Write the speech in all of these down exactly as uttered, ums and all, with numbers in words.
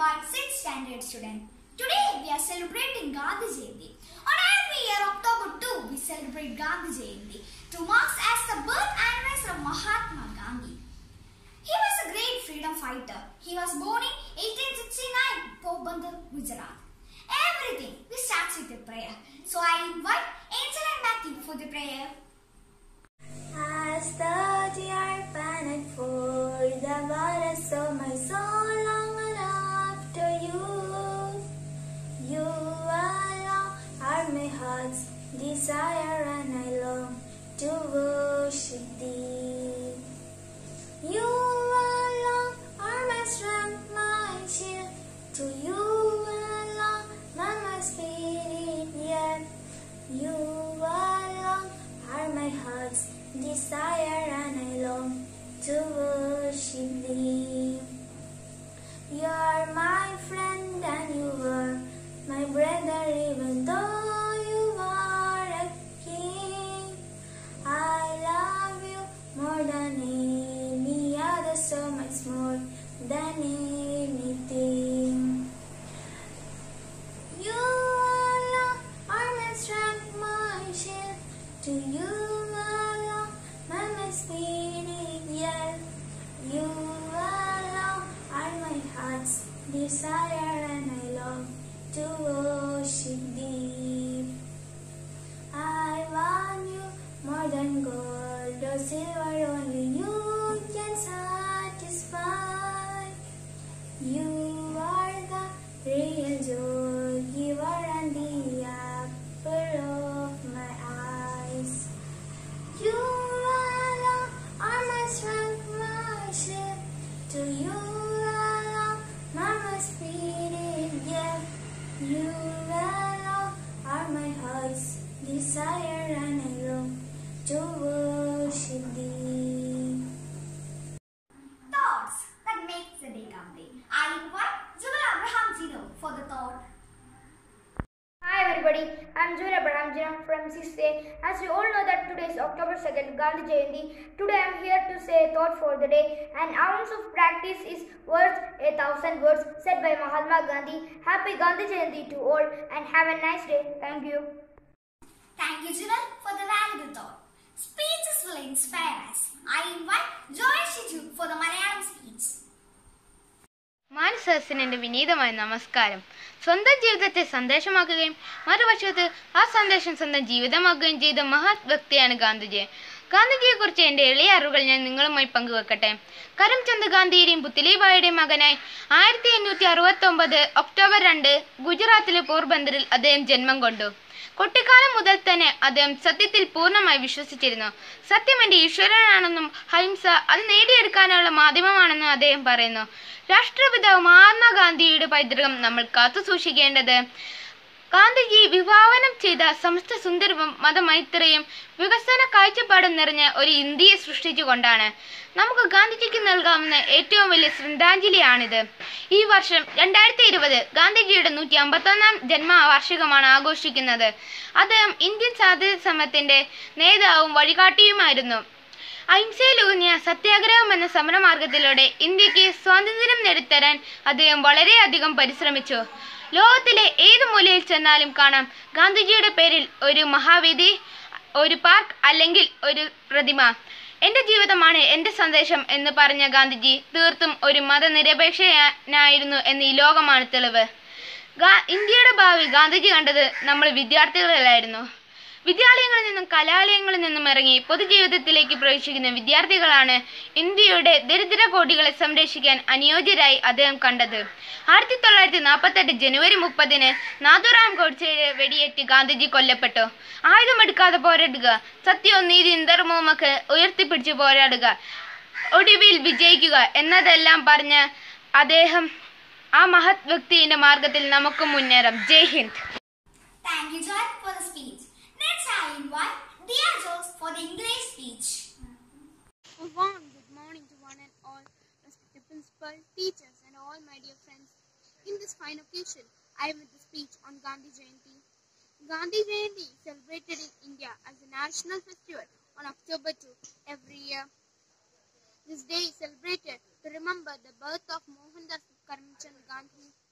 my sixth standard student. Today we are celebrating Gandhi Jayanti. On every year October second we celebrate Gandhi Jayanti to mark as the birth anniversary of Mahatma Gandhi. He was a great freedom fighter. He was born in eighteen sixty-nine, Porbandar, Gujarat. Everything we start with a prayer. So I invite Angel and Matthew for the prayer. As the dear planet for the waters of my soul long after you, you alone are my heart's desire and I long to worship thee. You alone are my strength, my shield, to you alone my, my spirit yet. You alone are my heart's desire and I long to worship thee. You are my friend and you are my brother even though you are a king. I love you more than any other, so much more than anything. You alone are my strength, my shield, to you spirit, yet you alone are my heart's desire and I long to worship thee. I want you more than gold or silver, only you can satisfy. You are the real joy giver and the apple of my eyes. You to you alone, my spirit, yeah. You alone are my heart's desire and I long to worship thee. Thoughts that make the day complete. I invite Jubal Abraham Gino for the thought. Hi everybody, I am Jubal Abraham Gino from sixth A. As you all know that today is October second, Gandhi Jayanti. Today I am here to say a thought for the day. An ounce of practice is worth a thousand words, said by Mahatma Gandhi. Happy Gandhi Jayanti to all and have a nice day. Thank you. Thank you Jubal for the valuable thought. Speeches will inspire us. I invite Joy Shiju for the Malayalam speech. മാനസഹസിന്റെ വിനീതമായ നമസ്കാരം. സ്വന്തം ജീവിതത്തെ സന്ദേശമാക്കുകയും മറുവശത്ത് ആ സന്ദേശം സ്വന്തം ജീവിതമാക്കുകയും ചെയ്ത മഹത് വ്യക്തിയാണ് ഗാന്ധിജി. ഗാന്ധിജിയെക്കുറിച്ച് എൻ്റെ എളിയ അറിവുകൾ ഞാൻ നിങ്ങളുമായി പങ്കുവെക്കട്ടെ. കരംചന്ദ് ഗാന്ധിയുടെയും പുത്ലിബായിയുടെയും മകനായി ആയിരത്തി എണ്ണൂറ്റി അറുപത്തി ഒമ്പത് ഒക്ടോബർ രണ്ട് ഗുജറാത്തിലെ പോർബന്ദറിൽ അദ്ദേഹം ജന്മം കൊണ്ടു. കുട്ടിക്കാലം മുതൽ തന്നെ അദ്ദേഹം സത്യത്തിൽ പൂർണ്ണമായി വിശ്വസിച്ചിരുന്നു. സത്യം എൻ്റെ ഈശ്വരനാണെന്നും അഹിംസ അത് നേടിയെടുക്കാനുള്ള മാധ്യമമാണെന്നും അദ്ദേഹം പറയുന്നു. രാഷ്ട്രപിതാവ് മഹാത്മാഗാന്ധിയുടെ പൈതൃകം നമ്മൾ കാത്തു സൂക്ഷിക്കേണ്ടത് ഗാന്ധിജി വിഭാവനം ചെയ്ത സമസ്ത സുന്ദരവും മതമൈത്രിയും വികസന കാഴ്ചപ്പാടും നിറഞ്ഞ ഒരു ഇന്ത്യയെ സൃഷ്ടിച്ചുകൊണ്ടാണ്. നമുക്ക് ഗാന്ധിജിക്ക് നൽകാവുന്ന ഏറ്റവും വലിയ ശ്രദ്ധാഞ്ജലിയാണിത്. ഈ വർഷം രണ്ടായിരത്തി ഇരുപത് ഗാന്ധിജിയുടെ നൂറ്റി അമ്പത്തൊന്നാം ജന്മവാർഷികമാണ് ആഘോഷിക്കുന്നത്. അദ്ദേഹം ഇന്ത്യൻ സ്വാതന്ത്ര്യ സമരത്തിന്റെ നേതാവും വഴികാട്ടിയുമായിരുന്നു. അഹിംസയിലൂന്നിയ സത്യാഗ്രഹം എന്ന സമരമാർഗത്തിലൂടെ ഇന്ത്യക്ക് സ്വാതന്ത്ര്യം നേടിത്തരാൻ അദ്ദേഹം വളരെയധികം പരിശ്രമിച്ചു. ലോകത്തിലെ ഏത് മൂലയിൽ ചെന്നാലും കാണാം ഗാന്ധിജിയുടെ പേരിൽ ഒരു മഹാവേദി, ഒരു പാർക്ക് അല്ലെങ്കിൽ ഒരു പ്രതിമ. എൻ്റെ ജീവിതമാണ് എൻ്റെ സന്ദേശം എന്ന് പറഞ്ഞ ഗാന്ധിജി തീർത്തും ഒരു മതനിരപേക്ഷനായിരുന്നു എന്ന് ഈ ലോകമാണ് തെളിവ്. ഇന്ത്യയുടെ ഭാവി ഗാന്ധിജി കണ്ടത് നമ്മൾ വിദ്യാർത്ഥികളിലായിരുന്നു. വിദ്യാലയങ്ങളിൽ നിന്നും കലാലയങ്ങളിൽ നിന്നും ഇറങ്ങി പൊതുജീവിതത്തിലേക്ക് പ്രവേശിക്കുന്ന വിദ്യാർത്ഥികളാണ് ഇന്ത്യയുടെ ദരിദ്ര കോടികളെ സംരക്ഷിക്കാൻ അനുയോജ്യരായി അദ്ദേഹം കണ്ടത്. ആയിരത്തി തൊള്ളായിരത്തി നാൽപ്പത്തെട്ട് ജനുവരി മുപ്പതിന് നാഥുറാം ഗോഡ്സെയുടെ വെടിയേറ്റ് ഗാന്ധിജി കൊല്ലപ്പെട്ടു. ആയുധമെടുക്കാതെ പോരാടുക, സത്യവും നീതിയും ധർമ്മവുമൊക്കെ ഉയർത്തിപ്പിടിച്ച് പോരാടുക, ഒടുവിൽ വിജയിക്കുക എന്നതെല്ലാം പറഞ്ഞ് അദ്ദേഹം ആ മഹത് വ്യക്തിയുടെ മാർഗത്തിൽ നമുക്ക് മുന്നേറാം. ജയ് Hind. Thank you Joy for the speech. Next I invite Dia Jokes for the English speech. A warm good morning to one and all, respected principal, teachers and all my dear friends. In this fine occasion, I am with the speech on Gandhi Jayanti. Gandhi Jayanti is celebrated in India as a national festival on October second every year. This day is celebrated to remember the birth of Mohandas Karamchand Gandhi.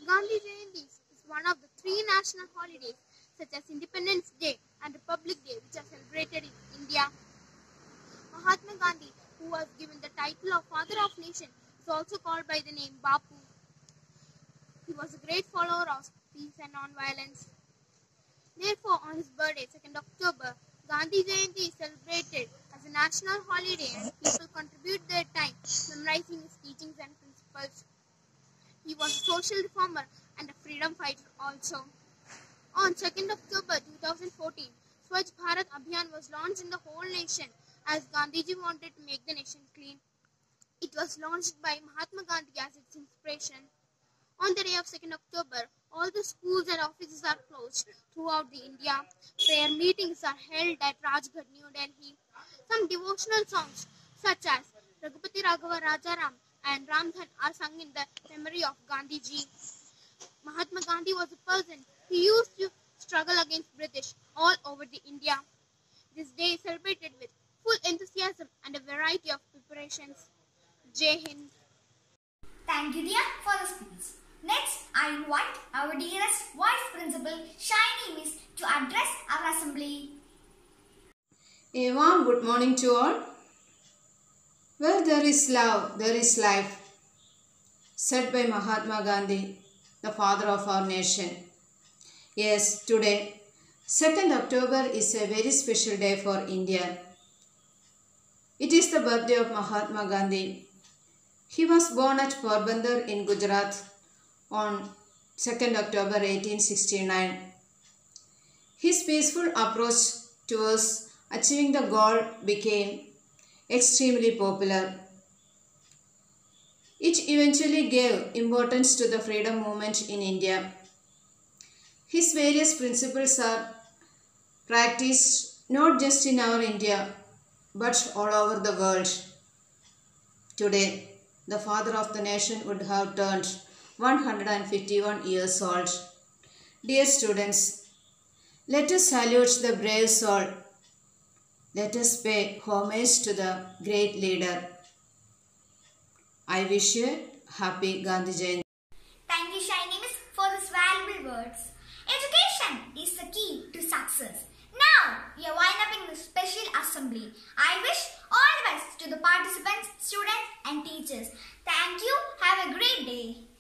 Gandhi Jayanti is one of the three national holidays such as Independence Day and Republic Day which are celebrated in India. Mahatma Gandhi, who was given the title of Father of Nation, is also called by the name Bapu. He was a great follower of peace and non-violence. Therefore, on his birthday, second October, Gandhi Jayanti is celebrated as a national holiday and people contribute their time memorizing his teachings and principles. He was a social reformer and a freedom fighter also. On second October two thousand fourteen, Swachh Bharat Abhiyan was launched in the whole nation as Gandhiji wanted to make the nation clean. It was launched by Mahatma Gandhi as its inspiration. On the day of second October, all the schools and offices are closed throughout the India. Prayer meetings are held at Rajghat, New Delhi. Some devotional songs such as Raghupati Raghava Rajaram and Ramdhan are sung in the memory of Gandhiji. Mahatma Gandhi was a person who used to struggle against British all over the India. This day is celebrated with full enthusiasm and a variety of preparations. Jai Hind. Thank you, dear, for the speech. Next, I invite our dearest Vice Principal, Shiny Miss, to address our assembly. A warm good morning to all. Where there is love, there is life, said by Mahatma Gandhi, the father of our nation. Yes, today, second October is a very special day for India. It is the birthday of Mahatma Gandhi. He was born at Porbandar in Gujarat on second October eighteen sixty-nine. His peaceful approach towards achieving the goal became extremely popular. It eventually gave importance to the freedom movement in India. His various principles are practiced not just in our India but all over the world. Today, the father of the nation would have turned one hundred fifty-one years old. Dear students, let us salute the brave soul. Let us pay homage to the great leader. I wish you a happy Gandhi Jayanti. Thank you, Shiny Miss, for these valuable words. Education is the key to success. Now, we are winding up in the special assembly. I wish all the best to the participants, students and teachers. Thank you. Have a great day.